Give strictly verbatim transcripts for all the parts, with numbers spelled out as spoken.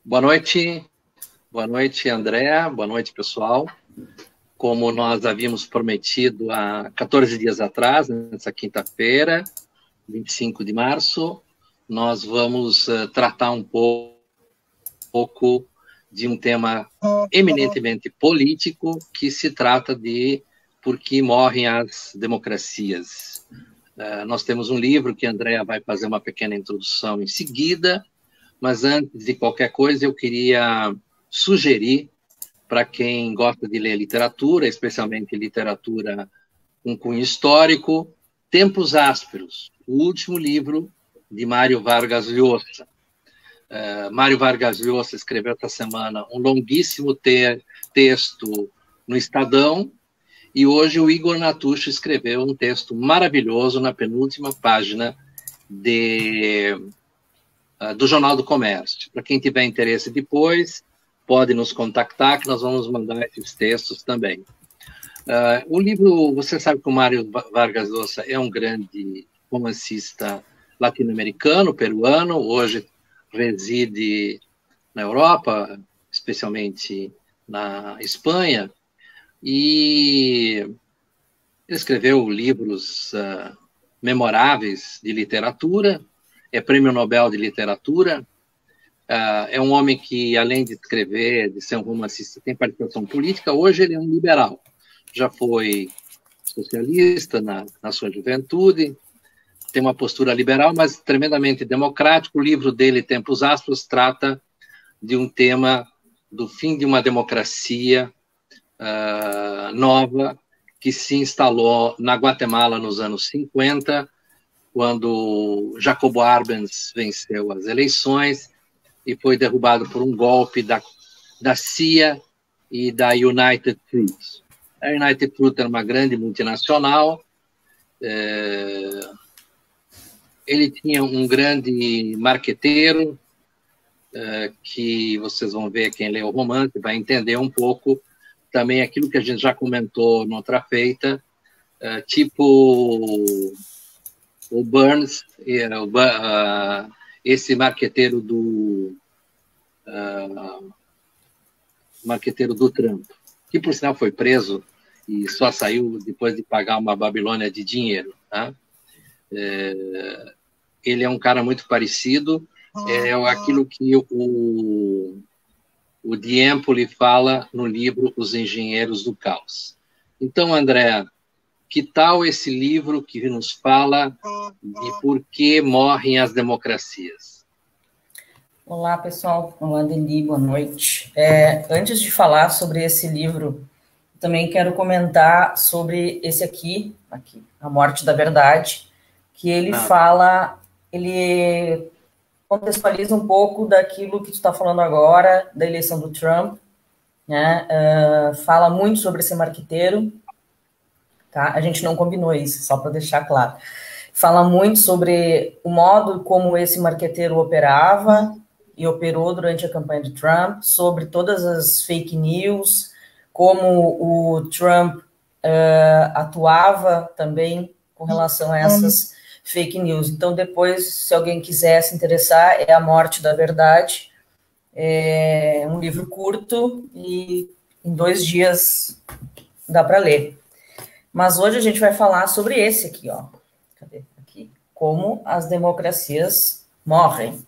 Boa noite, boa noite, Andréa, boa noite, pessoal. Como nós havíamos prometido há quatorze dias atrás, nessa quinta-feira, vinte e cinco de março, nós vamos uh, tratar um pouco, pouco de um tema eminentemente político, que se trata de por que morrem as democracias. Uh, nós temos um livro que a Andréa vai fazer uma pequena introdução em seguida, mas antes de qualquer coisa eu queria sugerir para quem gosta de ler literatura, especialmente literatura com cunho histórico, Tempos Ásperos, o último livro de Mário Vargas Llosa. Uh, Mário Vargas Llosa escreveu esta semana um longuíssimo te texto no Estadão, e hoje o Igor Natucci escreveu um texto maravilhoso na penúltima página de, uh, do Jornal do Comércio. Para quem tiver interesse depois, pode nos contactar, que nós vamos mandar esses textos também. Uh, o livro, você sabe que o Mário Vargas Llosa é um grande romancista latino-americano, peruano, hoje reside na Europa, especialmente na Espanha, e ele escreveu livros uh, memoráveis de literatura, é prêmio Nobel de Literatura. Uh, é um homem que, além de escrever, de ser um romancista, tem participação política. Hoje ele é um liberal. Já foi socialista na, na sua juventude, tem uma postura liberal, mas tremendamente democrático. O livro dele, Tempos Ásperos, trata de um tema do fim de uma democracia uh, nova que se instalou na Guatemala nos anos cinquenta, quando Jacobo Arbenz venceu as eleições e foi derrubado por um golpe da, da C I A e da United Fruit. A United Fruit era uma grande multinacional, é, ele tinha um grande marqueteiro, é, que vocês vão ver, quem lê o romance, vai entender um pouco também aquilo que a gente já comentou noutra feita, é, tipo o Burns, o, uh, esse marqueteiro do uh, marqueteiro do Trump, que por sinal foi preso e só saiu depois de pagar uma Babilônia de dinheiro. Tá? É, ele é um cara muito parecido, é aquilo que o, o Di Empoli fala no livro Os Engenheiros do Caos. Então, André, que tal esse livro que nos fala de por que morrem as democracias? Olá, pessoal. Olá, Deli, boa noite. É, antes de falar sobre esse livro, também quero comentar sobre esse aqui, aqui, A Morte da Verdade, que ele ah. fala, ele contextualiza um pouco daquilo que tu está falando agora, da eleição do Trump, né? Uh, fala muito sobre esse marqueteiro, tá? A gente não combinou isso, só para deixar claro. Fala muito sobre o modo como esse marqueteiro operava e operou durante a campanha de Trump, sobre todas as fake news, como o Trump uh, atuava também com relação a essas fake news. Então, depois, se alguém quiser se interessar, é A Morte da Verdade. É um livro curto e em dois dias dá para ler. Mas hoje a gente vai falar sobre esse aqui, ó. Cadê? Aqui. Como as democracias morrem.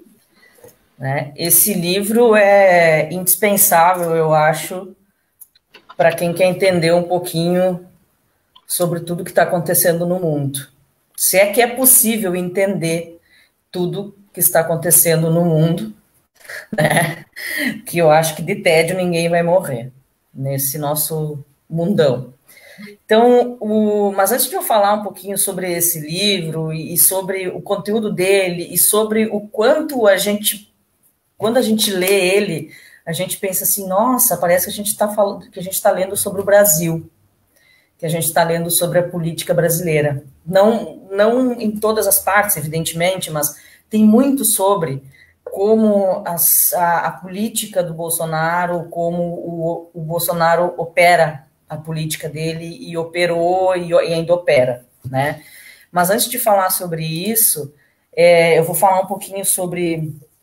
Né? Esse livro é indispensável, eu acho, para quem quer entender um pouquinho sobre tudo que está acontecendo no mundo. Se é que é possível entender tudo que está acontecendo no mundo, né? Que eu acho que de tédio ninguém vai morrer nesse nosso mundão. Então, o, mas antes de eu falar um pouquinho sobre esse livro e sobre o conteúdo dele e sobre o quanto a gente, quando a gente lê ele, a gente pensa assim, nossa, parece que a gente está falando, que a gente está lendo sobre o Brasil, que a gente está lendo sobre a política brasileira. Não, não em todas as partes, evidentemente, mas tem muito sobre como as, a, a política do Bolsonaro, como o, o Bolsonaro opera a política dele e operou e, e ainda opera, né? Mas antes de falar sobre isso, é, eu vou falar um pouquinho sobre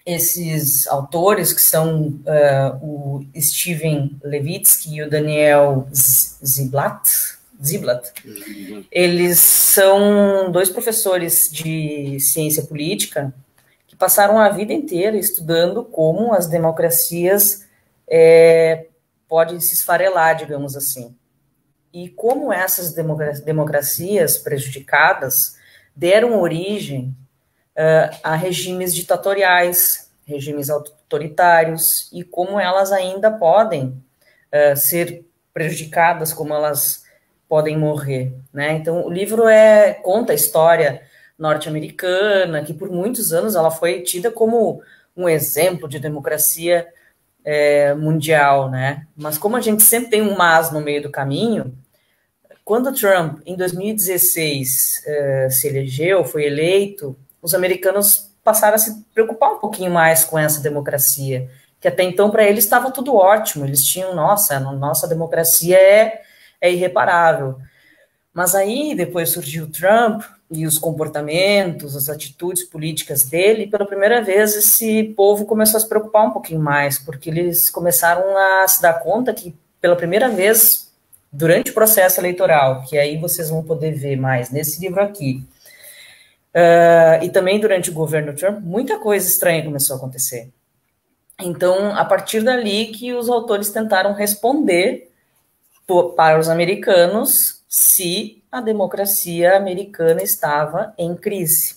esses autores, que são uh, o Steven Levitsky e o Daniel Ziblatt, Ziblatt, eles são dois professores de ciência política que passaram a vida inteira estudando como as democracias é, podem se esfarelar, digamos assim. E como essas democracias prejudicadas deram origem uh, a regimes ditatoriais, regimes autoritários, e como elas ainda podem uh, ser prejudicadas, como elas podem morrer, né? Então, o livro é, conta a história norte-americana, que por muitos anos ela foi tida como um exemplo de democracia é, mundial, né? Mas como a gente sempre tem um mas no meio do caminho, quando Trump, em dois mil e dezesseis, uh, se elegeu, foi eleito, os americanos passaram a se preocupar um pouquinho mais com essa democracia, que até então para eles estava tudo ótimo, eles tinham, nossa, nossa democracia é, é irreparável. Mas aí depois surgiu Trump e os comportamentos, as atitudes políticas dele, e pela primeira vez esse povo começou a se preocupar um pouquinho mais, porque eles começaram a se dar conta que pela primeira vez durante o processo eleitoral, que aí vocês vão poder ver mais nesse livro aqui, uh, e também durante o governo Trump, muita coisa estranha começou a acontecer. Então, a partir dali que os autores tentaram responder para os americanos se a democracia americana estava em crise.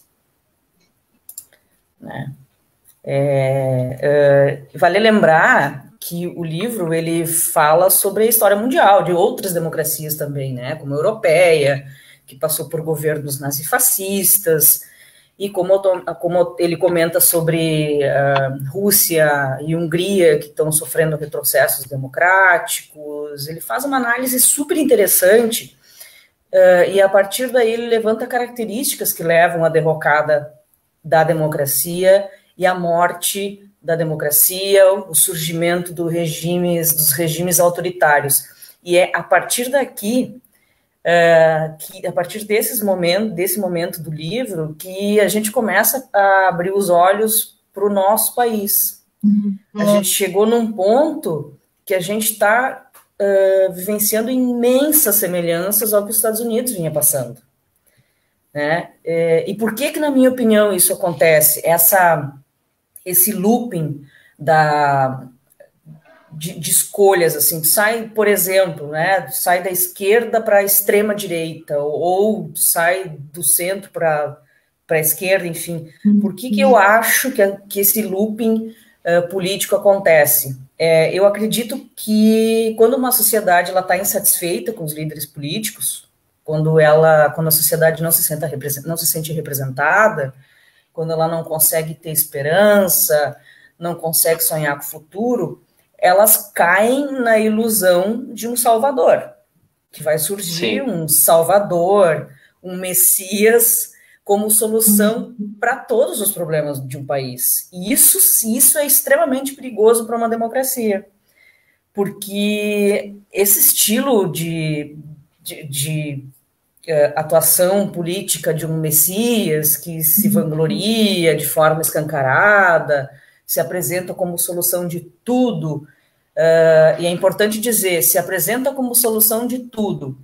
Né? É, é, vale lembrar que o livro ele fala sobre a história mundial de outras democracias também, né, como a europeia, que passou por governos nazifascistas, e como, como ele comenta sobre uh, Rússia e Hungria, que estão sofrendo retrocessos democráticos. Ele faz uma análise super interessante, uh, e a partir daí ele levanta características que levam à derrocada da democracia e à morte da democracia, o surgimento do regimes, dos regimes autoritários. E é a partir daqui, uh, que, a partir desses momentos, desse momento do livro, que a gente começa a abrir os olhos para o nosso país. Uhum. A gente chegou num ponto que a gente está uh, vivenciando imensas semelhanças ao que os Estados Unidos vinha passando. Né? E por que que, na minha opinião, isso acontece? Essa, esse looping da, de, de escolhas, assim, sai, por exemplo, né, sai da esquerda para a extrema direita, ou, ou sai do centro para a esquerda, enfim. Por que que eu acho que, que esse looping uh, político acontece? É, eu acredito que quando uma sociedade está insatisfeita com os líderes políticos, quando ela, quando a sociedade não se, senta, não se sente representada, quando ela não consegue ter esperança, não consegue sonhar com o futuro, elas caem na ilusão de um salvador, que vai surgir Sim. um salvador, um messias, como solução para todos os problemas de um país. E isso, isso é extremamente perigoso para uma democracia, porque esse estilo de, de, de atuação política de um messias que se vangloria de forma escancarada, se apresenta como solução de tudo, uh, e é importante dizer, se apresenta como solução de tudo,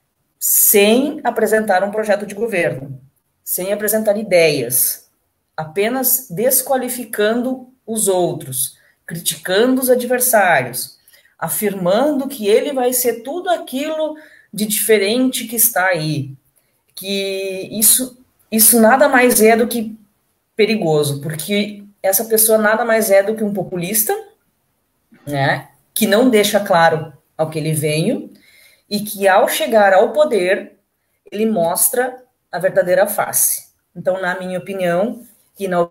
sem apresentar um projeto de governo, sem apresentar ideias, apenas desqualificando os outros, criticando os adversários, afirmando que ele vai ser tudo aquilo de diferente que está aí, que isso, isso nada mais é do que perigoso, porque essa pessoa nada mais é do que um populista, né, que não deixa claro ao que ele veio, e que ao chegar ao poder, ele mostra a verdadeira face. Então, na minha opinião, e na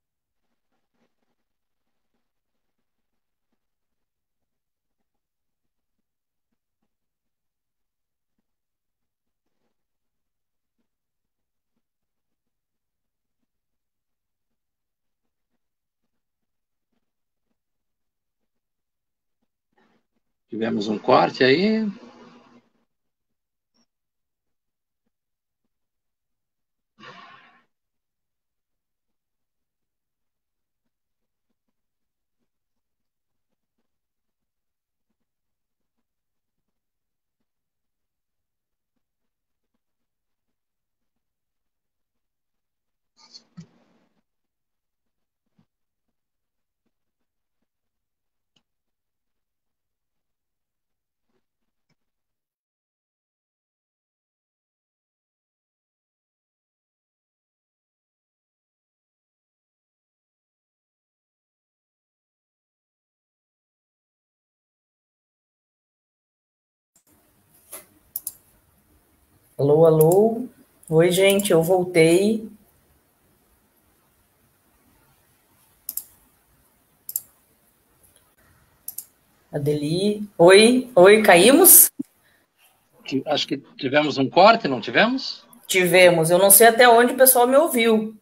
Tivemos um corte aí. Alô, alô. Oi, gente, eu voltei. Adeli. Oi, oi, caímos? Acho que tivemos um corte, não tivemos? Tivemos. Eu não sei até onde o pessoal me ouviu.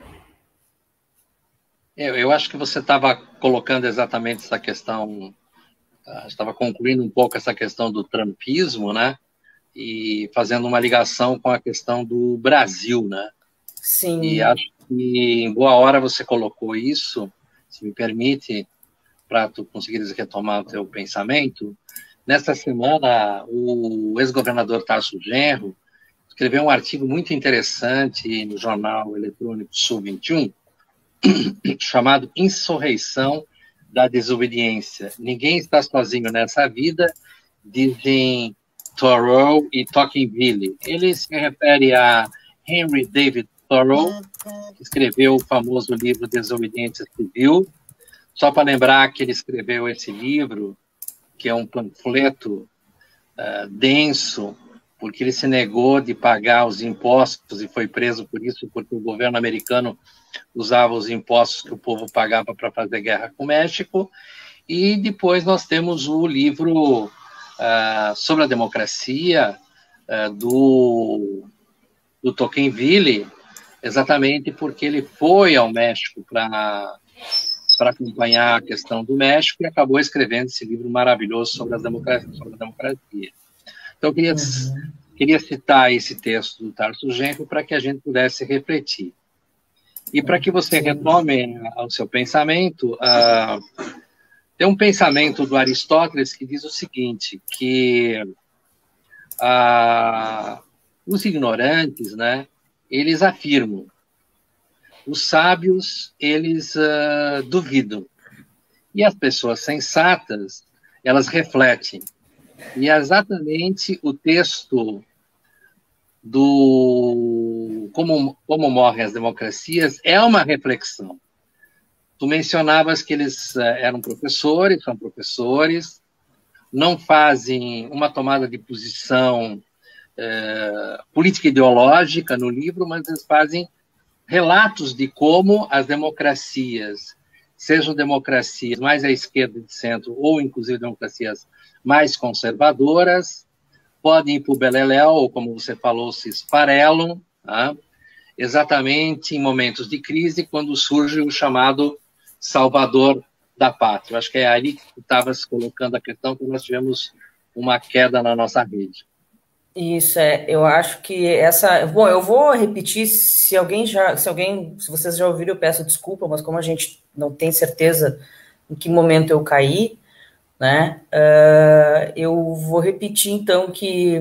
Eu, eu acho que você estava colocando exatamente essa questão, estava concluindo um pouco essa questão do trumpismo, né? E fazendo uma ligação com a questão do Brasil, né? Sim. E acho que em boa hora você colocou isso, se me permite, para tu conseguires retomar o teu pensamento. Nesta semana, o ex-governador Tarso Genro escreveu um artigo muito interessante no jornal eletrônico Sul vinte e um, chamado Insurreição da Desobediência. Ninguém está sozinho nessa vida, dizem Thoreau e Tocqueville. Ele se refere a Henry David Thoreau, que escreveu o famoso livro Desobediência Civil. Só para lembrar que ele escreveu esse livro, que é um panfleto uh, denso, porque ele se negou de pagar os impostos e foi preso por isso, porque o governo americano usava os impostos que o povo pagava para fazer guerra com o México. E depois nós temos o livro uh, sobre a democracia uh, do, do Tocqueville, exatamente porque ele foi ao México para para acompanhar a questão do México e acabou escrevendo esse livro maravilhoso sobre a democracia. Sobre a democracia. Então, eu queria, uhum. queria citar esse texto do Tarso Genro para que a gente pudesse refletir. E para que você retome o seu pensamento, uh, tem um pensamento do Aristóteles que diz o seguinte, que uh, os ignorantes, né, eles afirmam, os sábios, eles uh, duvidam. E as pessoas sensatas, elas refletem. E é exatamente o texto do como, como morrem as democracias é uma reflexão. Tu mencionavas que eles uh, eram professores, são professores, não fazem uma tomada de posição uh, política ideológica no livro, mas eles fazem relatos de como as democracias, sejam democracias mais à esquerda e de centro, ou inclusive democracias mais conservadoras, podem ir para o beleléu, ou como você falou, se esfarelam, tá? Exatamente em momentos de crise, quando surge o chamado salvador da pátria. Eu acho que é ali que tu estavas colocando a questão, que nós tivemos uma queda na nossa rede. Isso, é, eu acho que essa... Bom, eu vou repetir, se alguém já, se alguém, se vocês já ouviram, eu peço desculpa, mas como a gente não tem certeza em que momento eu caí, né, uh, eu vou repetir, então, que,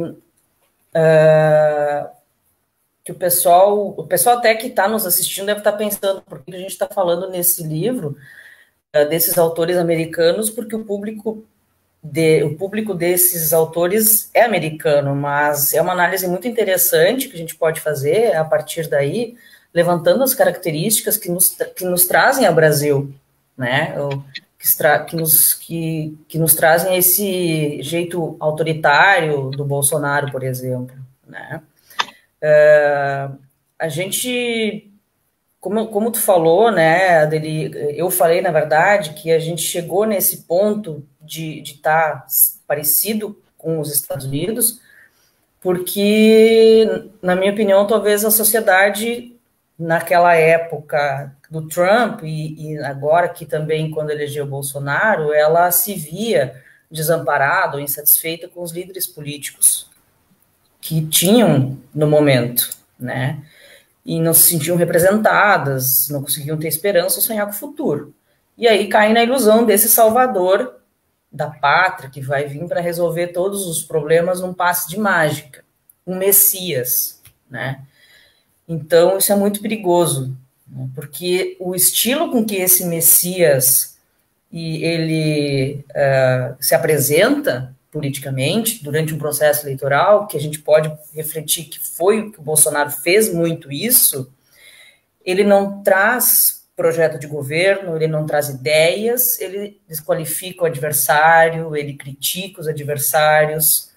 uh, que o pessoal, o pessoal até que está nos assistindo deve estar pensando por que a gente está falando nesse livro, uh, desses autores americanos, porque o público... De, o público desses autores é americano, mas é uma análise muito interessante que a gente pode fazer a partir daí, levantando as características que nos, que nos trazem ao Brasil, né? Que, que, nos, que, que nos trazem esse jeito autoritário do Bolsonaro, por exemplo, né? Uh, a gente, como, como tu falou, né, Adeli, eu falei, na verdade, que a gente chegou nesse ponto de estar tá parecido com os Estados Unidos, porque, na minha opinião, talvez a sociedade, naquela época do Trump, e, e agora aqui também, quando elegeu o Bolsonaro, ela se via desamparada ou insatisfeita com os líderes políticos que tinham no momento, né? E não se sentiam representadas, não conseguiam ter esperança ou sonhar com o futuro. E aí caem na ilusão desse salvador da pátria, que vai vir para resolver todos os problemas num passe de mágica, um Messias, né? Então, isso é muito perigoso, né? Porque o estilo com que esse Messias e ele uh, se apresenta politicamente durante um processo eleitoral, que a gente pode refletir que foi o que o Bolsonaro fez muito isso, ele não traz projeto de governo, ele não traz ideias, ele desqualifica o adversário, ele critica os adversários,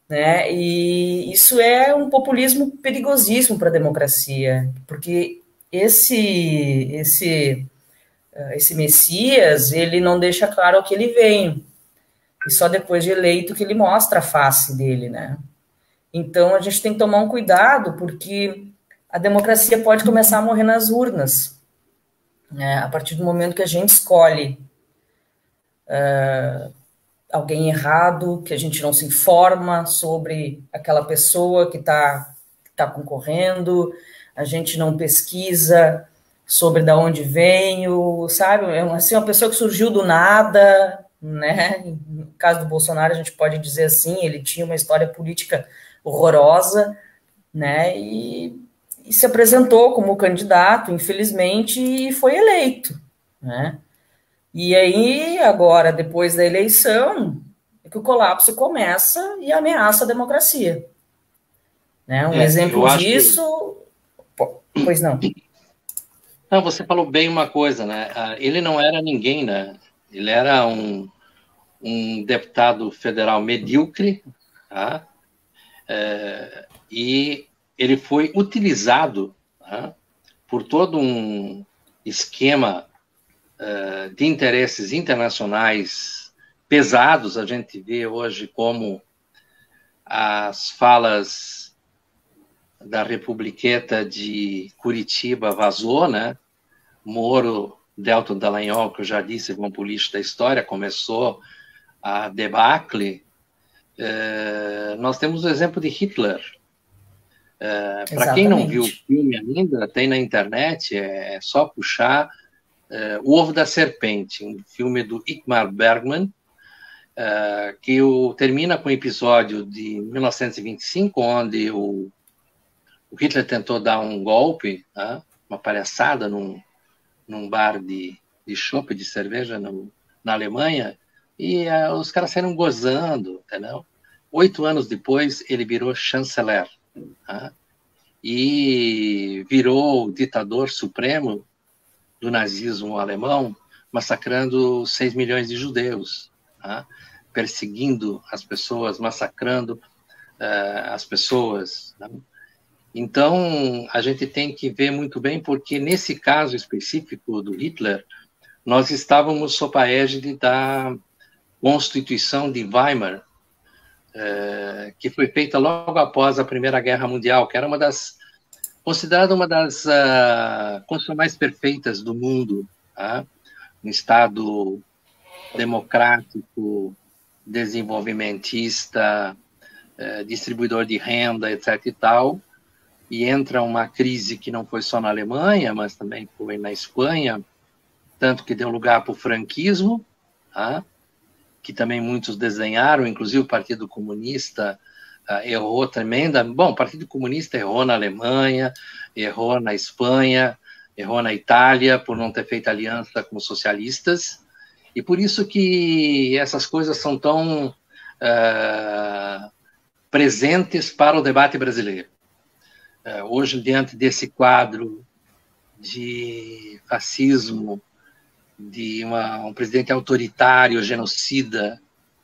né? E isso é um populismo perigosíssimo para a democracia, porque esse, esse, esse Messias, ele não deixa claro o que ele vem, e só depois de eleito que ele mostra a face dele, né? Então a gente tem que tomar um cuidado, porque a democracia pode começar a morrer nas urnas, né? A partir do momento que a gente escolhe uh, alguém errado, que a gente não se informa sobre aquela pessoa que está tá concorrendo, a gente não pesquisa sobre de onde veio, sabe? É assim, uma pessoa que surgiu do nada, né? No caso do Bolsonaro, a gente pode dizer assim, ele tinha uma história política horrorosa, né? E, e se apresentou como candidato, infelizmente, e foi eleito, né? E aí, agora, depois da eleição, é que o colapso começa e ameaça a democracia. Né? Um É, exemplo eu acho que... disso... Pois não. Não, você falou bem uma coisa, né? Ele não era ninguém, né? Ele era um, um deputado federal medíocre, tá? É, e ele foi utilizado, tá, por todo um esquema uh, de interesses internacionais pesados. A gente vê hoje como as falas da Republiqueta de Curitiba vazou, né? Moro, Delton Dallagnol, que eu já disse, um político da história, começou a debacle. Uh, nós temos o exemplo de Hitler. Uh, Para quem não viu o filme ainda, tem na internet, é só puxar uh, O Ovo da Serpente, um filme do Ingmar Bergman, uh, que o, termina com o episódio de mil novecentos e vinte e cinco, onde o, o Hitler tentou dar um golpe, uh, uma palhaçada num, num bar de, de chopp, de cerveja no, na Alemanha, e uh, os caras saíram gozando, entendeu? Oito anos depois, ele virou chanceler, tá? E virou o ditador supremo do nazismo alemão, massacrando seis milhões de judeus, tá? Perseguindo as pessoas, massacrando uh, as pessoas. Tá? Então, a gente tem que ver muito bem, porque nesse caso específico do Hitler, nós estávamos sob a égide da Constituição de Weimar, Uh, que foi feita logo após a Primeira Guerra Mundial, que era uma das, considerada uma das uh, constituições mais perfeitas do mundo, tá? Um Estado democrático, desenvolvimentista, uh, distribuidor de renda, etc e tal, e entra uma crise que não foi só na Alemanha, mas também foi na Espanha, tanto que deu lugar para o franquismo, tá? Que também muitos desenharam, inclusive o Partido Comunista uh, errou tremenda. Bom, o Partido Comunista errou na Alemanha, errou na Espanha, errou na Itália por não ter feito aliança com os socialistas, e por isso que essas coisas são tão uh, presentes para o debate brasileiro. Uh, hoje, diante desse quadro de fascismo, de uma, um presidente autoritário, genocida,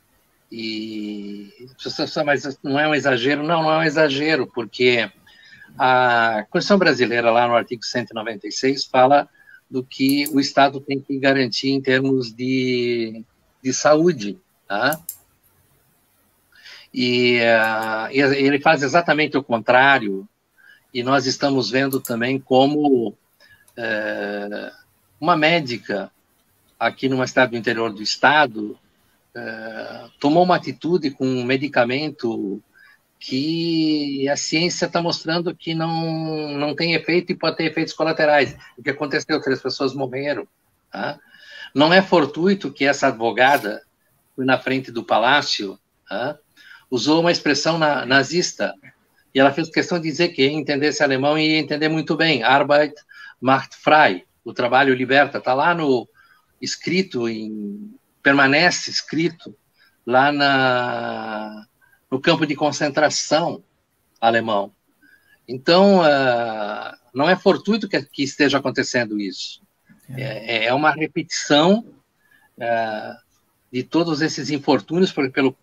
e mas não é um exagero? Não, não é um exagero, porque a Constituição brasileira, lá no artigo cento e noventa e seis, fala do que o Estado tem que garantir em termos de, de saúde, tá? E uh, ele faz exatamente o contrário, e nós estamos vendo também como uh, uma médica aqui numa cidade do interior do estado, uh, tomou uma atitude com um medicamento que a ciência está mostrando que não, não tem efeito e pode ter efeitos colaterais. O que aconteceu? Três pessoas morreram. Tá? Não é fortuito que essa advogada, foi na frente do palácio, tá? Usou uma expressão na, nazista, e ela fez questão de dizer que entendesse alemão e ia entender muito bem. Arbeit macht frei. O trabalho liberta. Está lá no escrito, em, permanece escrito lá na, no campo de concentração alemão. Então, uh, não é fortuito que, que esteja acontecendo isso. É, é uma repetição uh, de todos esses infortúnios por, pelo,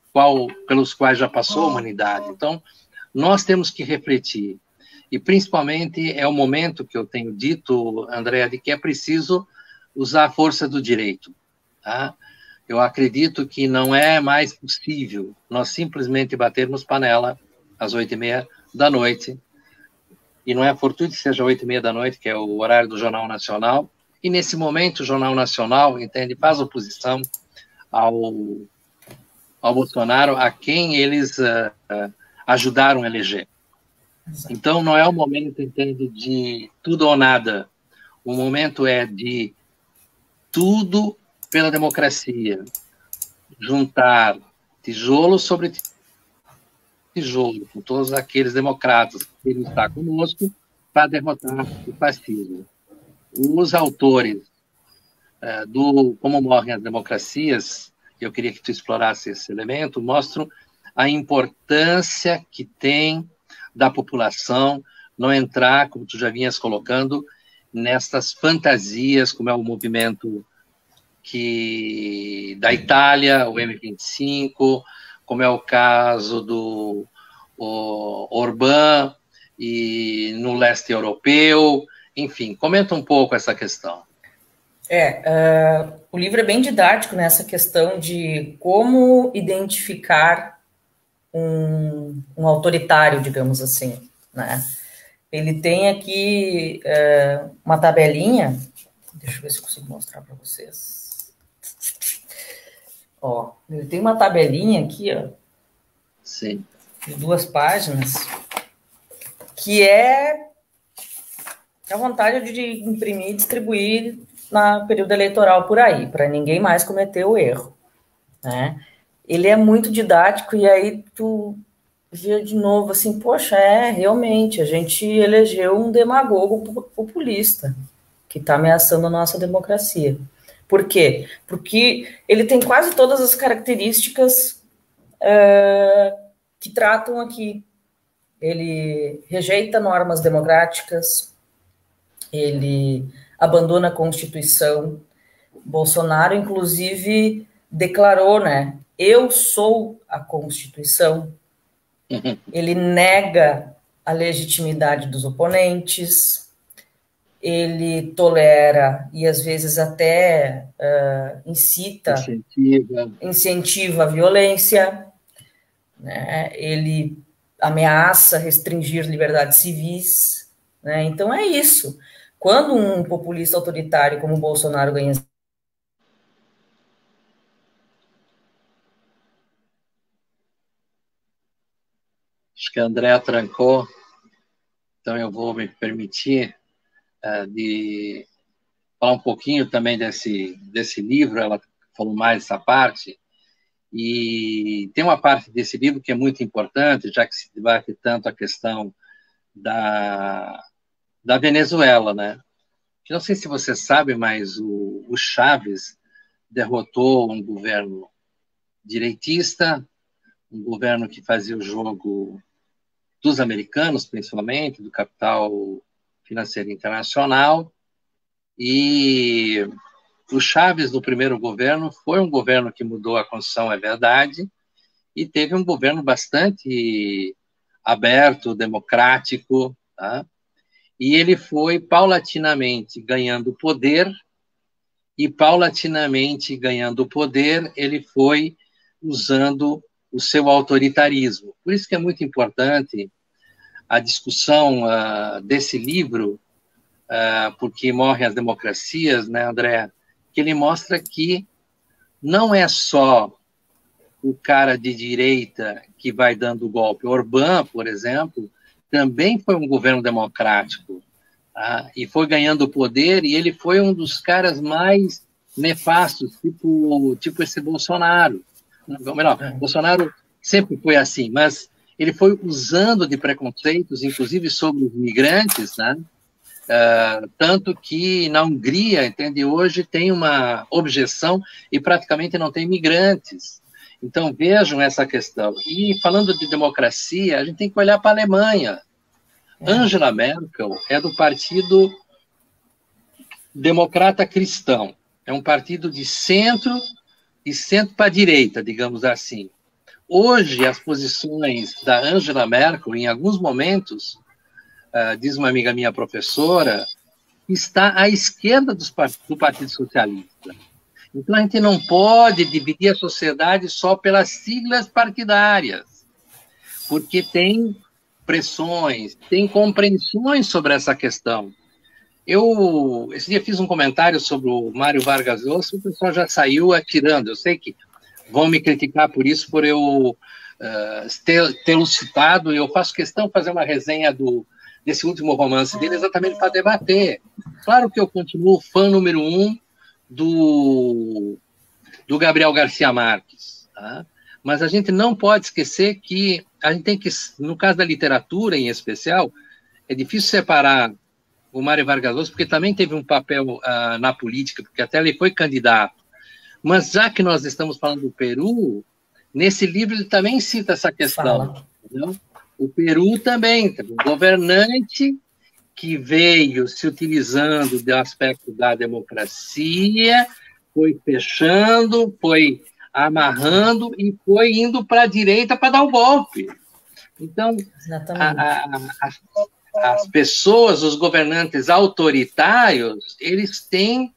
qual, pelos quais já passou a humanidade. Então, nós temos que refletir. E, principalmente, é o momento que eu tenho dito, Andréa, de que é preciso usar a força do direito. Tá? Eu acredito que não é mais possível nós simplesmente batermos panela às oito e meia da noite, e não é fortuito que seja oito e meia da noite, que é o horário do Jornal Nacional, e nesse momento o Jornal Nacional, entende, faz oposição ao, ao Bolsonaro, a quem eles uh, uh, ajudaram a eleger. Exato. Então não é o momento, entende, de tudo ou nada. O momento é de tudo pela democracia, juntar tijolo sobre tijolo, com todos aqueles democratas que ele está conosco, para derrotar o fascismo. Os autores uh, do Como Morrem as Democracias, eu queria que tu explorasse esse elemento, mostram a importância que tem da população não entrar, como tu já vinhas colocando, nestas fantasias, como é o movimento que, da Itália, o M vinte e cinco, como é o caso do o, Orbán, e no leste europeu, enfim, comenta um pouco essa questão. É, uh, o livro é bem didático nessa questão de como identificar um, um autoritário, digamos assim, né? Ele tem aqui uh, uma tabelinha, deixa eu ver se eu consigo mostrar para vocês. Ó, ele tem uma tabelinha aqui, ó. Sim. De duas páginas, que é a vontade de imprimir e distribuir na período eleitoral por aí, para ninguém mais cometer o erro, né? Ele é muito didático e aí tu vê de novo assim, poxa, é, realmente, a gente elegeu um demagogo populista que está ameaçando a nossa democracia. Por quê? Porque ele tem quase todas as características uh, que tratam aqui. Ele rejeita normas democráticas, ele abandona a Constituição. Bolsonaro, inclusive, declarou, né? Eu sou a Constituição. Ele nega a legitimidade dos oponentes, ele tolera e, às vezes, até uh, incita, incentiva. incentiva a violência, né? Ele ameaça restringir liberdades civis, né? Então é isso. Quando um populista autoritário como o Bolsonaro ganha... Acho que a Andréa trancou, então eu vou me permitir uh, de falar um pouquinho também desse, desse livro. Ela falou mais essa parte, e tem uma parte desse livro que é muito importante, já que se debate tanto a questão da, da Venezuela, né? Não sei se você sabe, mas o, o Chávez derrotou um governo direitista, um governo que fazia o jogo dos americanos, principalmente, do capital financeiro internacional, e o Chávez, no primeiro governo, foi um governo que mudou a Constituição, é verdade, e teve um governo bastante aberto, democrático, tá? E ele foi paulatinamente ganhando poder, e paulatinamente ganhando poder, ele foi usando o seu autoritarismo. Por isso que é muito importante a discussão uh, desse livro, uh, porque morrem as democracias, né, André? Que ele mostra que não é só o cara de direita que vai dando golpe. Orbán, por exemplo, também foi um governo democrático, tá? E foi ganhando poder, e ele foi um dos caras mais nefastos, tipo, tipo esse Bolsonaro. Ou melhor, é. Bolsonaro sempre foi assim, mas ele foi usando de preconceitos, inclusive sobre os migrantes, né? Uh, tanto que na Hungria, entende, hoje tem uma objeção e praticamente não tem migrantes. Então vejam essa questão. E falando de democracia, a gente tem que olhar para a Alemanha. É. Angela Merkel é do Partido Democrata Cristão. É um partido de centro e centro para a direita, digamos assim. hoje as posições da Angela Merkel, em alguns momentos, uh, diz uma amiga minha professora, está à esquerda dos, do Partido Socialista. Então, a gente não pode dividir a sociedade só pelas siglas partidárias, porque tem pressões, tem compreensões sobre essa questão. Eu, esse dia, fiz um comentário sobre o Mário Vargas Llosa, o pessoal já saiu atirando. Eu sei que vão me criticar por isso, por eu uh, ter, tê-lo citado, e eu faço questão de fazer uma resenha do, desse último romance dele, exatamente para debater. Claro que eu continuo fã número um do, do Gabriel Garcia Marques, tá? Mas a gente não pode esquecer que a gente tem que, no caso da literatura em especial, é difícil separar o Mário Vargas Llosa, porque também teve um papel uh, na política, porque até ele foi candidato. Mas já que nós estamos falando do Peru, nesse livro ele também cita essa questão. O Peru também, um governante que veio se utilizando do aspecto da democracia, foi fechando, foi amarrando e foi indo para a direita para dar o golpe. Então, a, a, a, as pessoas, os governantes autoritários, eles têm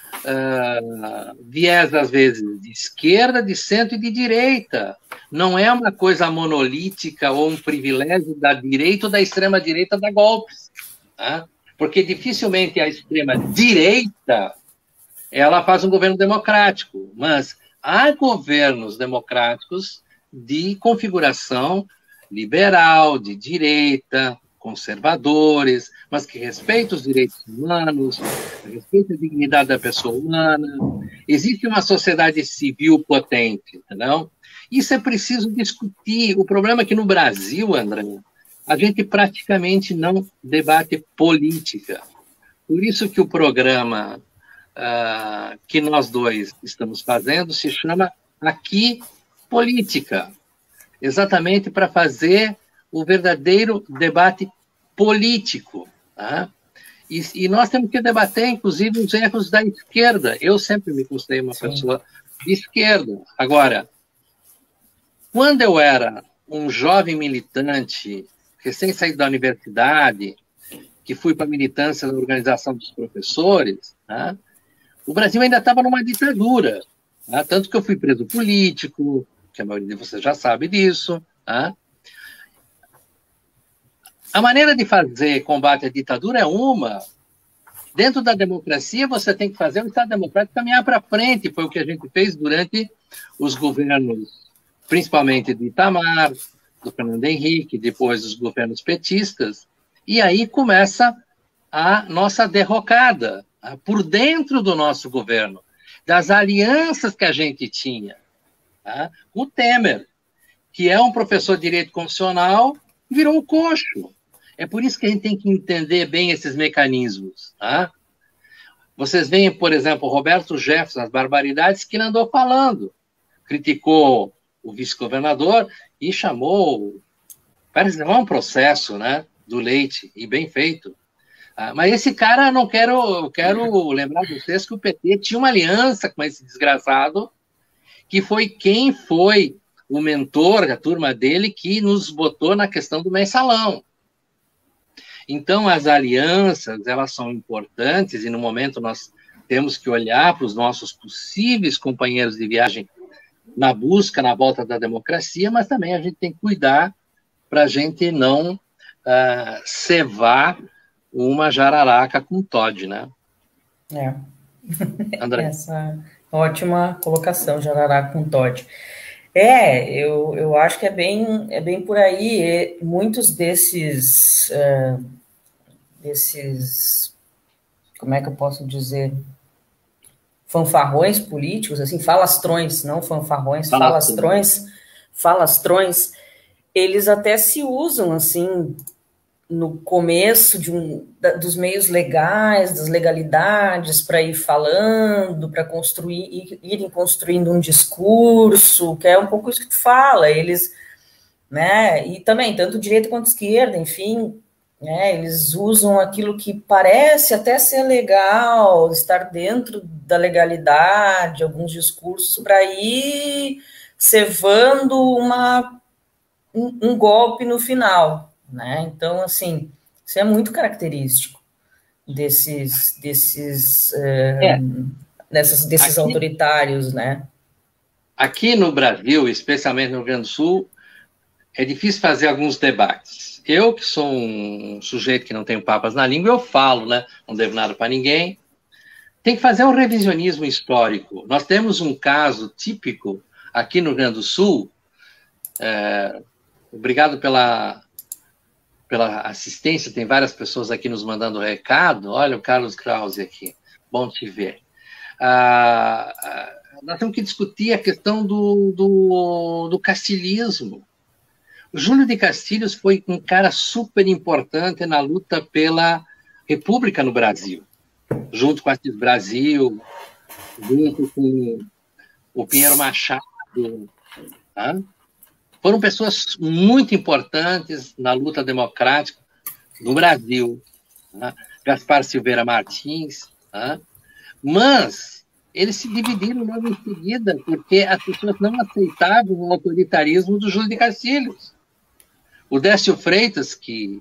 uh, viés, às vezes, de esquerda, de centro e de direita. Não é uma coisa monolítica ou um privilégio da direita ou da extrema-direita dar golpes. Tá? Porque dificilmente a extrema-direita ela faz um governo democrático, mas há governos democráticos de configuração liberal, de direita, conservadores, mas que respeitam os direitos humanos, respeitam a dignidade da pessoa humana. Existe uma sociedade civil potente, entendeu? Isso é preciso discutir. O problema é que no Brasil, André, a gente praticamente não debate política. Por isso que o programa uh, que nós dois estamos fazendo se chama Aqui Política, exatamente para fazer o verdadeiro debate político. Tá? E, e nós temos que debater, inclusive, os erros da esquerda. Eu sempre me considerei uma Sim. pessoa de esquerda. Agora, quando eu era um jovem militante, recém saído da universidade, que fui para a militância da Organização dos Professores, tá? O Brasil ainda estava numa ditadura. Tá? Tanto que eu fui preso político, que a maioria de vocês já sabe disso. Tá? A maneira de fazer combate à ditadura é uma. Dentro da democracia, você tem que fazer o Estado Democrático caminhar para frente. Foi o que a gente fez durante os governos, principalmente do Itamar, do Fernando Henrique, depois dos governos petistas, e aí começa a nossa derrocada, tá? Por dentro do nosso governo, das alianças que a gente tinha. Tá? O Temer, que é um professor de direito constitucional, virou um coxo. É por isso que a gente tem que entender bem esses mecanismos. Tá? Vocês veem, por exemplo, o Roberto Jefferson, as barbaridades que ele andou falando. Criticou o vice-governador e chamou, parece levar um processo, né, do Leite, e bem feito. Ah, mas esse cara, não quero, quero lembrar vocês que o P T tinha uma aliança com esse desgraçado, que foi quem foi o mentor da turma dele que nos botou na questão do mensalão. Então, as alianças, elas são importantes, e no momento nós temos que olhar para os nossos possíveis companheiros de viagem na busca, na volta da democracia, mas também a gente tem que cuidar para a gente não uh, cevar uma jararaca com Todd, né? É. André? Essa ótima colocação, jararaca com Todd. É, eu, eu acho que é bem, é bem por aí. E muitos desses, uh, desses, como é que eu posso dizer, fanfarrões políticos, assim, falastrões, não fanfarrões, falastrões, falastrões, eles até se usam, assim, no começo de um, da, dos meios legais, das legalidades, para ir falando, para construir, ir, irem construindo um discurso, que é um pouco isso que tu fala, eles, né, e também, tanto direita quanto esquerda, enfim, né, eles usam aquilo que parece até ser legal, estar dentro da legalidade, alguns discursos, para ir cevando uma, um, um golpe no final, né? Então, assim, isso é muito característico desses, desses, é, dessas, desses aqui, autoritários, né? Aqui no Brasil, especialmente no Rio Grande do Sul, é difícil fazer alguns debates. Eu, que sou um sujeito que não tenho papas na língua, eu falo, né? Não devo nada para ninguém. Tem que fazer um revisionismo histórico. Nós temos um caso típico aqui no Rio Grande do Sul. É, obrigado pela, pela assistência, tem várias pessoas aqui nos mandando recado. Olha o Carlos Krause aqui, bom te ver. Ah, nós temos que discutir a questão do, do, do castilhismo. O Júlio de Castilhos foi um cara super importante na luta pela República no Brasil, junto com Assis Brasil, junto com o Pinheiro Machado. Tá? Foram pessoas muito importantes na luta democrática no Brasil. Tá? Gaspar Silveira Martins. Tá? Mas eles se dividiram logo em seguida, porque as pessoas não aceitavam o autoritarismo do Júlio de Castilhos. O Décio Freitas, que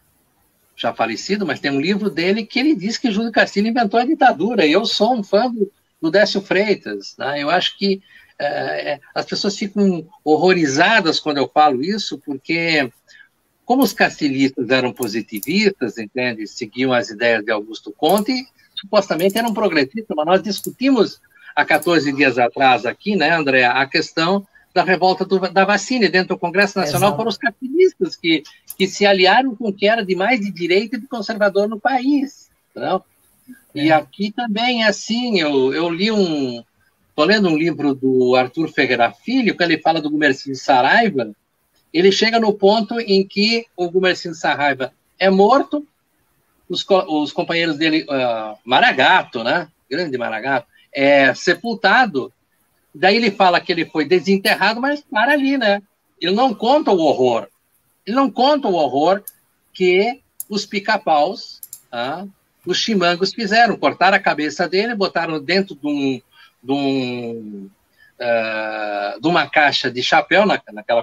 já falecido, mas tem um livro dele que ele diz que Júlio Castilho inventou a ditadura, e eu sou um fã do, do Décio Freitas. Né? Eu acho que é, as pessoas ficam horrorizadas quando eu falo isso, porque como os castilhistas eram positivistas, entende? Seguiam as ideias de Augusto Conte, supostamente eram progressistas, mas nós discutimos há quatorze dias atrás aqui, né, André, a questão da revolta do, da vacina dentro do Congresso Nacional. Exato. Foram os capitalistas que, que se aliaram com o que era de mais de direita e de conservador no país. Não? É. E aqui também é assim, eu, eu li um... Estou lendo um livro do Arthur Ferreira Filho, que ele fala do Gumercindo Saraiva. Ele chega no ponto em que o Gumercindo Saraiva é morto, os, os companheiros dele, uh, Maragato, né? Grande Maragato, é sepultado. Daí ele fala que ele foi desenterrado, mas para ali, né? Ele não conta o horror. Ele não conta o horror que os pica-paus, ah, os chimangos fizeram. Cortaram a cabeça dele, botaram dentro de, um, de, um, uh, de uma caixa de chapéu, na, naquela...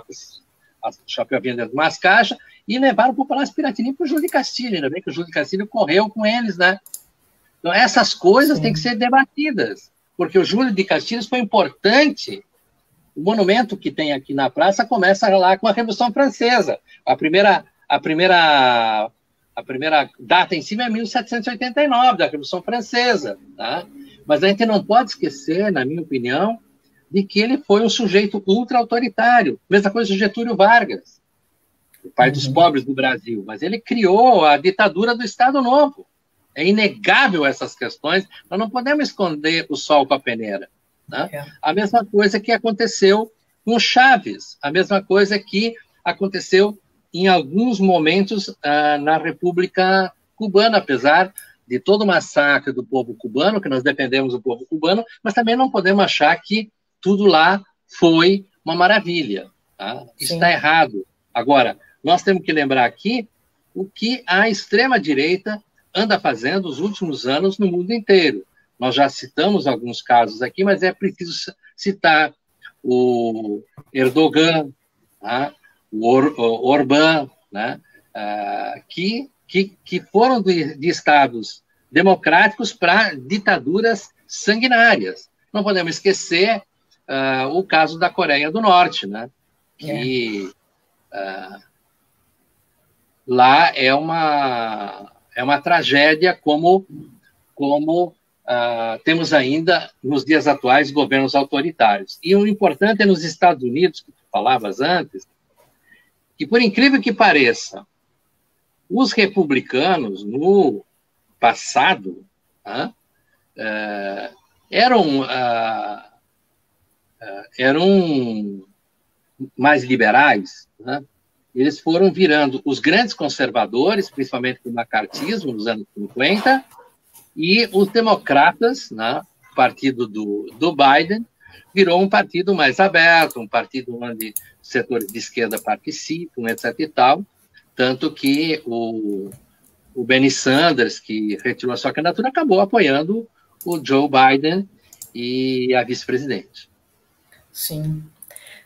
O chapéu vinha dentro de umas caixas, e levaram para o Palácio Piratini para o Júlio de Castilho. Ainda bem que o Júlio de Castilho correu com eles, né? Então, essas coisas Sim. têm que ser debatidas. Porque o Júlio de Castilhos foi importante. O monumento que tem aqui na praça começa lá com a Revolução Francesa. A primeira, a primeira, a primeira data em cima é mil setecentos e oitenta e nove, da Revolução Francesa. Tá? Mas a gente não pode esquecer, na minha opinião, de que ele foi um sujeito ultra-autoritário. Mesma coisa do Getúlio Vargas, o pai uhum. dos pobres do Brasil. Mas ele criou a ditadura do Estado Novo. É inegável essas questões, nós não podemos esconder o sol com a peneira. Né? É. A mesma coisa que aconteceu com Chaves, a mesma coisa que aconteceu em alguns momentos uh, na República Cubana, apesar de todo o massacre do povo cubano, que nós defendemos o povo cubano, mas também não podemos achar que tudo lá foi uma maravilha. Tá? Isso está errado. Agora, nós temos que lembrar aqui o que a extrema-direita anda fazendo nos últimos anos no mundo inteiro. Nós já citamos alguns casos aqui, mas é preciso citar o Erdogan, tá? o, Or, o Orbán, né? uh, que, que, que foram de, de estados democráticos para ditaduras sanguinárias. Não podemos esquecer uh, o caso da Coreia do Norte, né? que é. uh, lá é uma... É uma tragédia como, como uh, temos ainda, nos dias atuais, governos autoritários. E o importante é nos Estados Unidos, que tu falavas antes, que, por incrível que pareça, os republicanos, no passado, uh, uh, eram, uh, uh, eram mais liberais, né? Eles foram virando os grandes conservadores, principalmente com o macartismo, nos anos cinquenta, e os democratas, né, o partido do, do Biden, virou um partido mais aberto, um partido onde setores de esquerda participam, etc e tal, tanto que o, o Bernie Sanders, que retirou a sua candidatura, acabou apoiando o Joe Biden e a vice-presidente. Sim.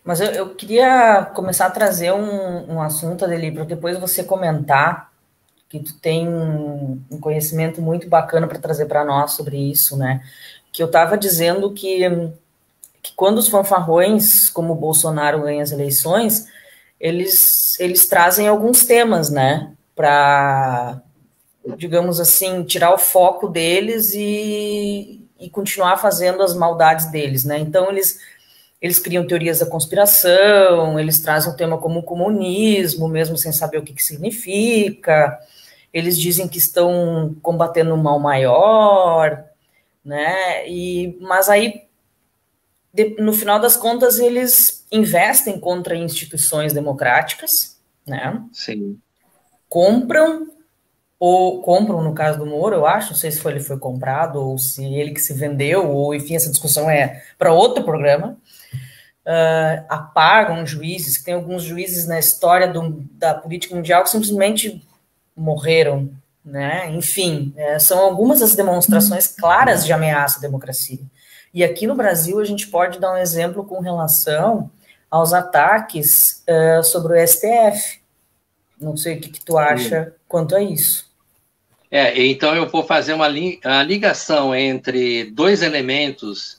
Mas eu, eu queria começar a trazer um, um assunto, Adeli, para depois você comentar, que tu tem um, um conhecimento muito bacana para trazer para nós sobre isso, né? Que eu estava dizendo que, que quando os fanfarrões, como o Bolsonaro ganha as eleições, eles, eles trazem alguns temas, né? Para, digamos assim, tirar o foco deles e, e continuar fazendo as maldades deles, né? Então, eles, eles criam teorias da conspiração, eles trazem um tema como o comunismo, mesmo sem saber o que, que significa, eles dizem que estão combatendo um mal maior, né? E, mas aí, de, no final das contas, eles investem contra instituições democráticas, né? Sim. Compram, ou compram, no caso do Moro, eu acho, não sei se foi, ele foi comprado, ou se ele que se vendeu, ou enfim, essa discussão é para outro programa. Uh, apagam juízes, que tem alguns juízes na história do, da política mundial que simplesmente morreram, né? Enfim, é, são algumas das demonstrações claras de ameaça à democracia. E aqui no Brasil a gente pode dar um exemplo com relação aos ataques uh, sobre o S T F. Não sei o que, que tu acha Sim. quanto a isso. É, então eu vou fazer uma, li uma ligação entre dois elementos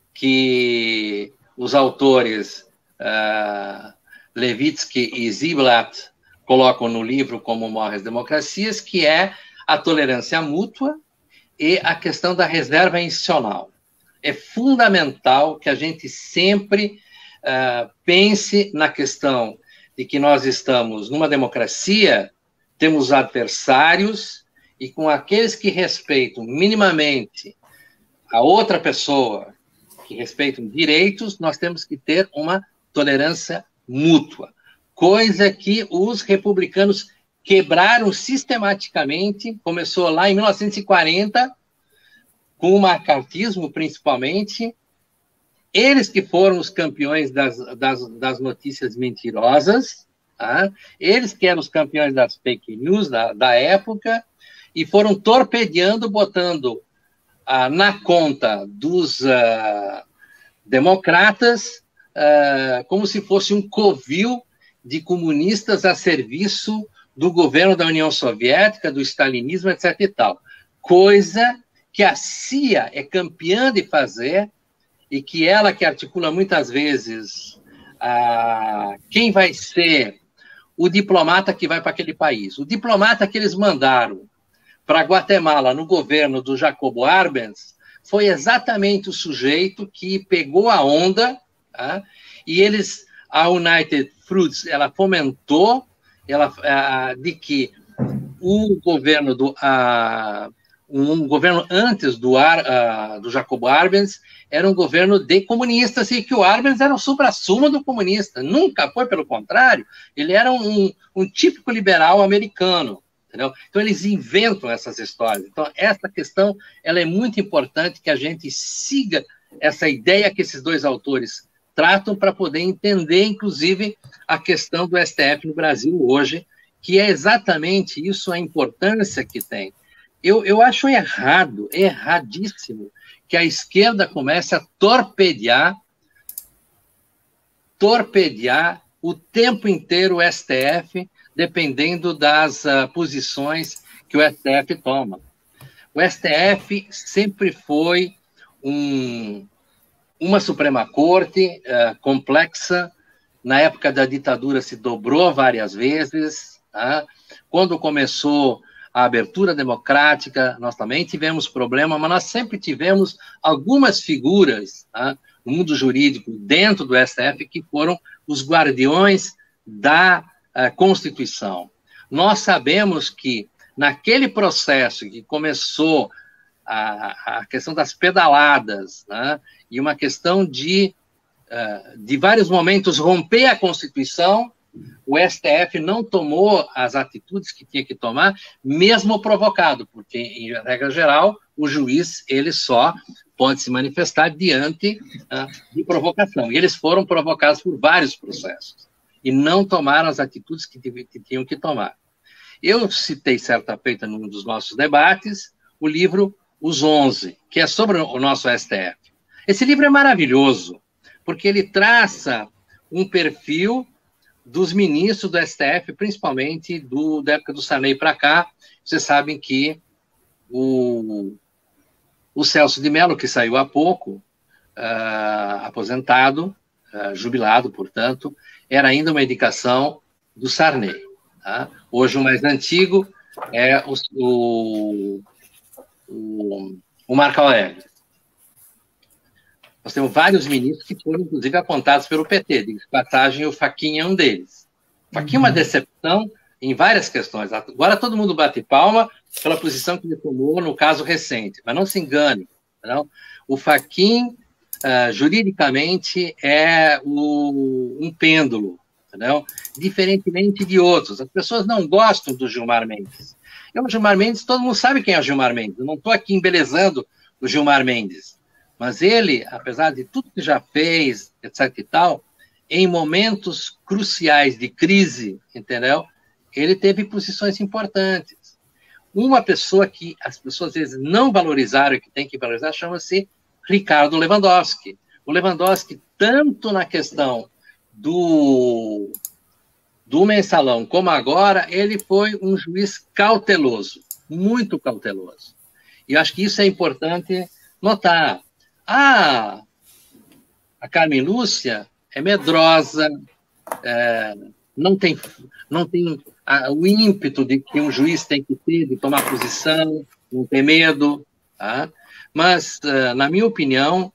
que os autores uh, Levitsky e Ziblatt colocam no livro Como Morrem as Democracias, que é a tolerância mútua e a questão da reserva institucional. É fundamental que a gente sempre uh, pense na questão de que nós estamos numa democracia, temos adversários, e com aqueles que respeitam minimamente a outra pessoa, que respeitam direitos, nós temos que ter uma tolerância mútua, coisa que os republicanos quebraram sistematicamente, começou lá em mil novecentos e quarenta, com o macartismo principalmente, eles que foram os campeões das, das, das notícias mentirosas, tá? Eles que eram os campeões das fake news da, da época, e foram torpedeando, botando ah, na conta dos ah, democratas ah, como se fosse um covil de comunistas a serviço do governo da União Soviética, do stalinismo, etc e tal. Coisa que a C I A é campeã de fazer e que ela que articula muitas vezes ah, quem vai ser o diplomata que vai para aquele país. O diplomata que eles mandaram para Guatemala, no governo do Jacobo Arbenz, foi exatamente o sujeito que pegou a onda, tá? E eles, a United Fruits, ela fomentou ela, a, de que o governo do a, um governo antes do, Ar, a, do Jacobo Arbenz era um governo de comunistas e que o Arbenz era o supra-sumo do comunista. Nunca foi, pelo contrário, ele era um, um típico liberal americano. Entendeu? Então, eles inventam essas histórias. Então, essa questão ela é muito importante que a gente siga essa ideia que esses dois autores tratam para poder entender, inclusive, a questão do S T F no Brasil hoje, que é exatamente isso, a importância que tem. Eu, eu acho errado, erradíssimo, que a esquerda comece a torpedear, torpedear o tempo inteiro o S T F, dependendo das uh, posições que o S T F toma. O S T F sempre foi um, uma Suprema Corte uh, complexa. Na época da ditadura se dobrou várias vezes. Tá? Quando começou a abertura democrática, nós também tivemos problema, mas nós sempre tivemos algumas figuras, tá, no mundo jurídico, dentro do S T F, que foram os guardiões da a Constituição. Nós sabemos que naquele processo que começou a, a questão das pedaladas, né, e uma questão de, uh, de vários momentos romper a Constituição, o S T F não tomou as atitudes que tinha que tomar, mesmo provocado, porque, em regra geral, o juiz ele só pode se manifestar diante uh, de provocação. E eles foram provocados por vários processos. E não tomaram as atitudes que, que tinham que tomar. Eu citei certa feita num dos nossos debates o livro Os onze, que é sobre o nosso S T F. Esse livro é maravilhoso, porque ele traça um perfil dos ministros do S T F, principalmente do, da época do Sarney para cá. Vocês sabem que o, o Celso de Mello, que saiu há pouco, uh, aposentado, uh, jubilado, portanto, era ainda uma indicação do Sarney. Tá? Hoje, o mais antigo é o, o, o, o Marco Aurélio. Nós temos vários ministros que foram, inclusive, apontados pelo P T. De passagem, o Fachin é um deles. O Fachin é uma decepção em várias questões. Agora todo mundo bate palma pela posição que ele tomou no caso recente. Mas não se engane. Não? O Fachin, uh, juridicamente, é o, um pêndulo. Não? Diferentemente de outros. As pessoas não gostam do Gilmar Mendes. Eu, o Gilmar Mendes, todo mundo sabe quem é o Gilmar Mendes. Eu não estou aqui embelezando o Gilmar Mendes. Mas ele, apesar de tudo que já fez, etc e tal, em momentos cruciais de crise, entendeu? Ele teve posições importantes. Uma pessoa que as pessoas às vezes não valorizaram e que tem que valorizar chama-se Ricardo Lewandowski. O Lewandowski, tanto na questão do, do mensalão como agora, ele foi um juiz cauteloso, muito cauteloso. E eu acho que isso é importante notar. Ah, a Carmen Lúcia é medrosa, é, não tem, não tem a, o ímpeto de que um juiz tem que ter, de tomar posição, não ter medo. Tá? Mas, uh, na minha opinião,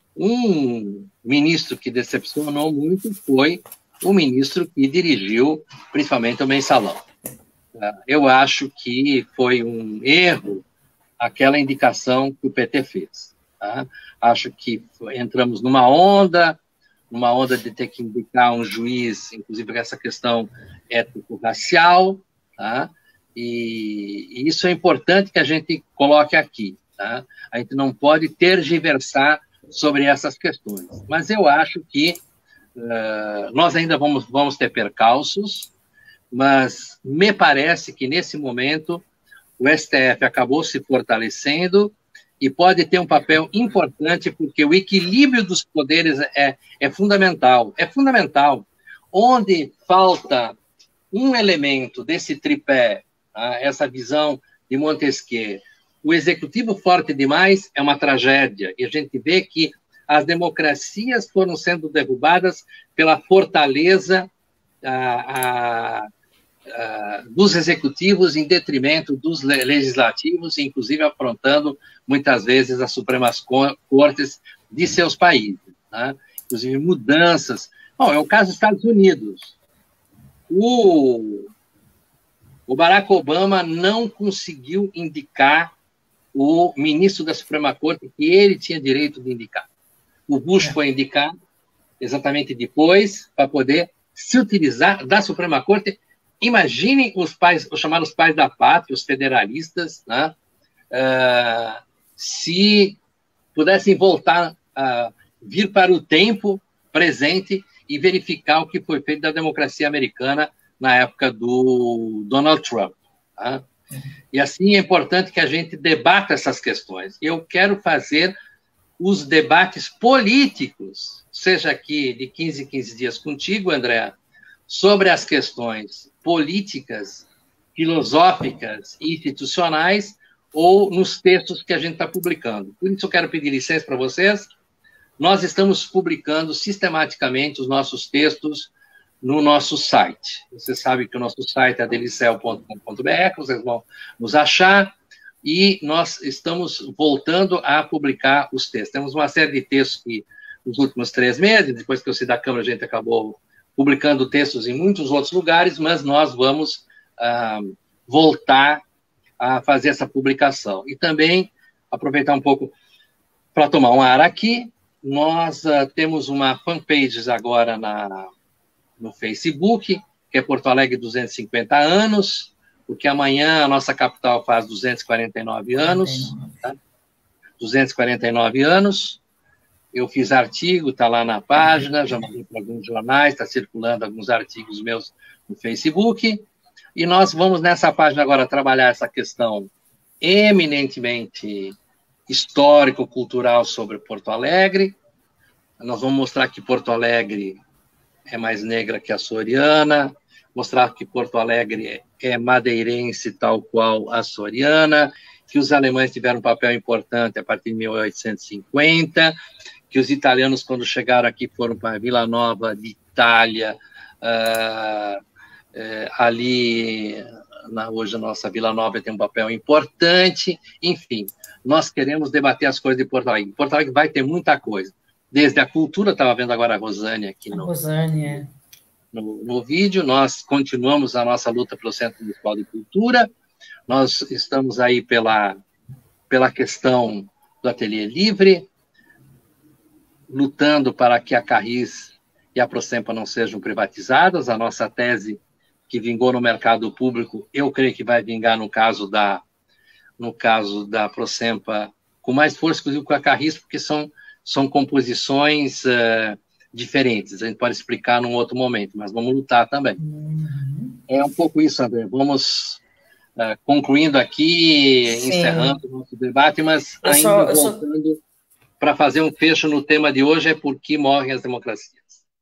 um ministro que decepcionou muito foi o ministro que dirigiu, principalmente, o mensalão. Uh, eu acho que foi um erro aquela indicação que o P T fez. Tá? Acho que entramos numa onda, numa onda de ter que indicar um juiz, inclusive essa questão étnico-racial, tá? e, e isso é importante que a gente coloque aqui. Tá? A gente não pode tergiversar sobre essas questões. Mas eu acho que uh, nós ainda vamos, vamos ter percalços, mas me parece que, nesse momento, o S T F acabou se fortalecendo e pode ter um papel importante, porque o equilíbrio dos poderes é, é fundamental. É fundamental. Onde falta um elemento desse tripé, tá? Essa visão de Montesquieu, o executivo forte demais é uma tragédia. E a gente vê que as democracias foram sendo derrubadas pela fortaleza a, a, a, dos executivos em detrimento dos legislativos, inclusive afrontando muitas vezes as Supremas Cortes de seus países. Tá? Inclusive mudanças. Bom, é o caso dos Estados Unidos. O, o Barack Obama não conseguiu indicar o ministro da Suprema Corte que ele tinha direito de indicar. O Bush foi indicado exatamente depois para poder se utilizar da Suprema Corte. Imaginem os pais, os chamados pais da pátria, os federalistas, né? uh, se pudessem voltar a vir para o tempo presente e verificar o que foi feito da democracia americana na época do Donald Trump. Tá? E assim é importante que a gente debata essas questões. Eu quero fazer os debates políticos, seja aqui de quinze em quinze dias contigo, André, sobre as questões políticas, filosóficas e institucionais, ou nos textos que a gente está publicando. Por isso eu quero pedir licença para vocês. Nós estamos publicando sistematicamente os nossos textos no nosso site. Você sabe que o nosso site é adelicel ponto com ponto br, vocês vão nos achar, e nós estamos voltando a publicar os textos. Temos uma série de textos que, nos últimos três meses, depois que eu saí da Câmara, a gente acabou publicando textos em muitos outros lugares, mas nós vamos ah, voltar a fazer essa publicação. E também aproveitar um pouco para tomar um ar aqui. Nós uh, temos uma fanpage agora na, no Facebook, que é Porto Alegre duzentos e cinquenta anos, porque amanhã a nossa capital faz duzentos e quarenta e nove anos. Tá? duzentos e quarenta e nove anos. Eu fiz artigo, está lá na página, já mandei para alguns jornais, está circulando alguns artigos meus no Facebook. E nós vamos, nessa página agora, trabalhar essa questão eminentemente histórico-cultural sobre Porto Alegre. Nós vamos mostrar que Porto Alegre é mais negra que a açoriana, mostrar que Porto Alegre é madeirense tal qual a açoriana, que os alemães tiveram um papel importante a partir de mil oitocentos e cinquenta, que os italianos, quando chegaram aqui, foram para Vila Nova de Itália, uh, uh, ali, na, hoje a nossa Vila Nova tem um papel importante, enfim, nós queremos debater as coisas de Porto Alegre. Porto Alegre vai ter muita coisa, desde a cultura, estava vendo agora a Rosane aqui no, Rosane. no, no vídeo, nós continuamos a nossa luta pelo Centro Municipal de Cultura, nós estamos aí pela, pela questão do Ateliê Livre, lutando para que a Carris e a Prosempa não sejam privatizadas. A nossa tese, que vingou no mercado público, eu creio que vai vingar no caso da, no caso da Prosempa com mais força, inclusive com a Carris, porque são, são composições uh, diferentes. A gente pode explicar num outro momento, mas vamos lutar também. Uhum. É um pouco isso, André. Vamos uh, concluindo aqui, Sim. encerrando o nosso debate, mas eu ainda só, voltando... Só... para fazer um fecho no tema de hoje, é por que morrem as democracias.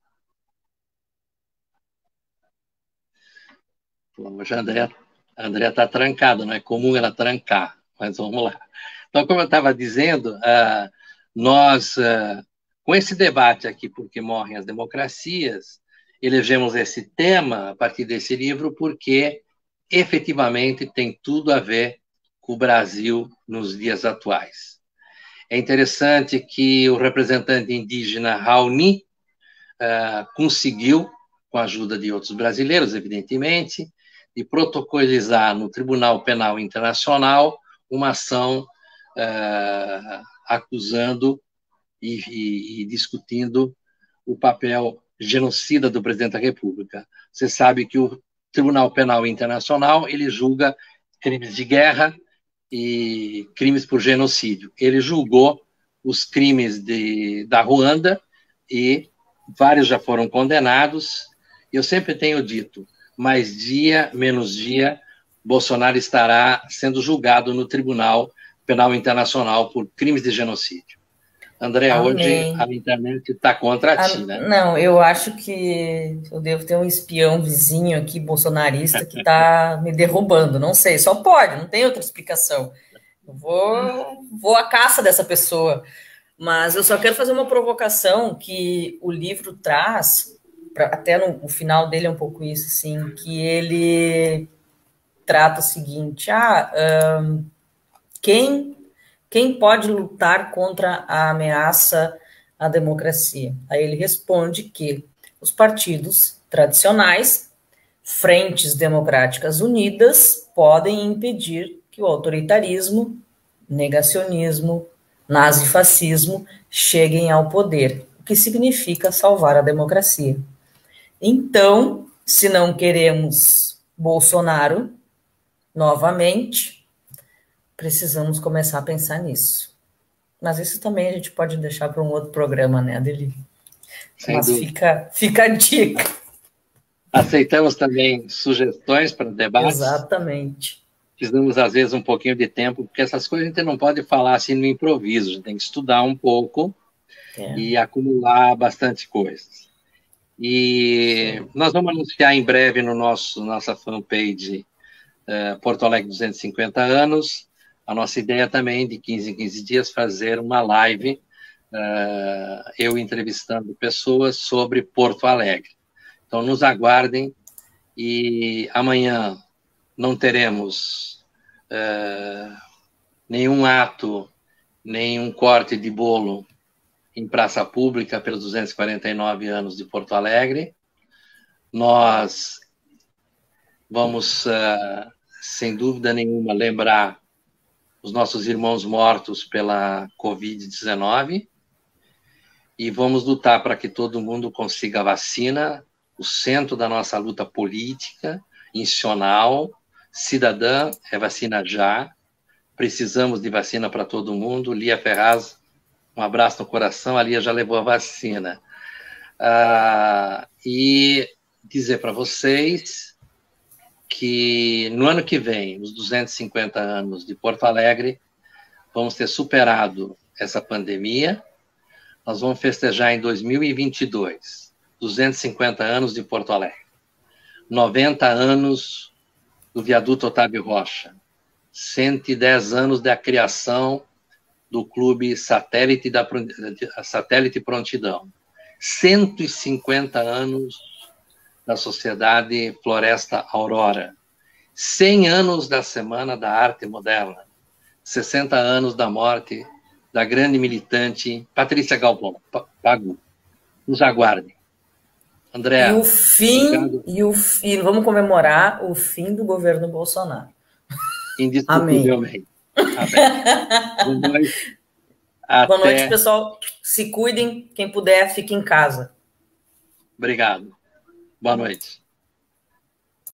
Hoje a André a está trancada, não é comum ela trancar, mas vamos lá. Então, como eu estava dizendo, uh, nós, uh, com esse debate aqui, por que morrem as democracias, elegemos esse tema a partir desse livro, porque efetivamente tem tudo a ver com o Brasil nos dias atuais. É interessante que o representante indígena Raoni uh, conseguiu, com a ajuda de outros brasileiros, evidentemente, de protocolizar no Tribunal Penal Internacional uma ação uh, acusando e, e, e discutindo o papel genocida do presidente da República. Você sabe que o Tribunal Penal Internacional ele julga crimes de guerra e crimes por genocídio. Ele julgou os crimes de, da Ruanda e vários já foram condenados. Eu sempre tenho dito, mais dia, menos dia, Bolsonaro estará sendo julgado no Tribunal Penal Internacional por crimes de genocídio. André, Amém. Hoje a internet está contra a, ti, né? Não, eu acho que eu devo ter um espião vizinho aqui, bolsonarista, que está me derrubando. Não sei, só pode, não tem outra explicação. Eu vou, vou à caça dessa pessoa. Mas eu só quero fazer uma provocação que o livro traz, pra, até no, no final dele é um pouco isso, assim, que ele trata o seguinte, ah, um, quem... Quem pode lutar contra a ameaça à democracia? Aí ele responde que os partidos tradicionais, frentes democráticas unidas, podem impedir que o autoritarismo, negacionismo, nazifascismo cheguem ao poder, o que significa salvar a democracia. Então, se não queremos Bolsonaro novamente, precisamos começar a pensar nisso. Mas isso também a gente pode deixar para um outro programa, né, Adeli? Mas fica, fica a dica. Aceitamos também sugestões para debates. Exatamente. Precisamos, às vezes, um pouquinho de tempo, porque essas coisas a gente não pode falar assim no improviso, a gente tem que estudar um pouco é. e acumular bastante coisas. E Sim. nós vamos anunciar em breve no nosso nossa fanpage uh, Porto Alegre duzentos e cinquenta anos. A nossa ideia também, de quinze em quinze dias, fazer uma live, uh, eu entrevistando pessoas sobre Porto Alegre. Então, nos aguardem, e amanhã não teremos uh, nenhum ato, nenhum corte de bolo em praça pública pelos duzentos e quarenta e nove anos de Porto Alegre. Nós vamos, uh, sem dúvida nenhuma, lembrar os nossos irmãos mortos pela covid dezenove, e vamos lutar para que todo mundo consiga a vacina, o centro da nossa luta política, institucional, cidadã, é vacina já, precisamos de vacina para todo mundo. Lia Ferraz, um abraço no coração, a Lia já levou a vacina. Ah, e dizer para vocês que no ano que vem, os duzentos e cinquenta anos de Porto Alegre, vamos ter superado essa pandemia. Nós vamos festejar em dois mil e vinte e dois duzentos e cinquenta anos de Porto Alegre. noventa anos do viaduto Otávio Rocha. cento e dez anos da criação do Clube Satélite, da, Satélite Prontidão. cento e cinquenta anos da Sociedade Floresta Aurora. cem anos da Semana da Arte Moderna. sessenta anos da morte da grande militante Patrícia Galvão, Pagu. Nos aguardem. André. E o fim, e, o, e vamos comemorar o fim do governo Bolsonaro. Indiscutivelmente. Amém. Boa noite. Até... Boa noite, pessoal. Se cuidem. Quem puder, fique em casa. Obrigado. Boa noite.